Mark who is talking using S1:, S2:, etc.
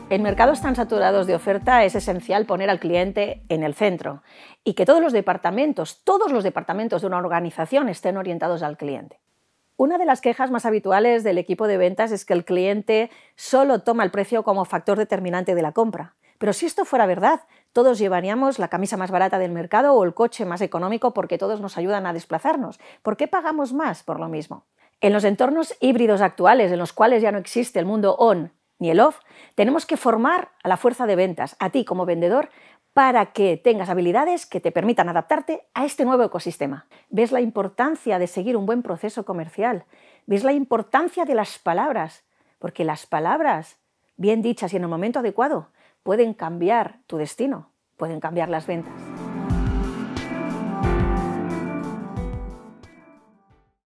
S1: En mercados tan saturados de oferta es esencial poner al cliente en el centro y que todos los departamentos de una organización estén orientados al cliente. Una de las quejas más habituales del equipo de ventas es que el cliente solo toma el precio como factor determinante de la compra. Pero si esto fuera verdad, todos llevaríamos la camisa más barata del mercado o el coche más económico porque todos nos ayudan a desplazarnos. ¿Por qué pagamos más por lo mismo? En los entornos híbridos actuales, en los cuales ya no existe el mundo on ni el off, tenemos que formar a la fuerza de ventas, a ti como vendedor, para que tengas habilidades que te permitan adaptarte a este nuevo ecosistema. ¿Ves la importancia de seguir un buen proceso comercial? ¿Ves la importancia de las palabras? Porque las palabras, bien dichas y en el momento adecuado, pueden cambiar tu destino, pueden cambiar las ventas.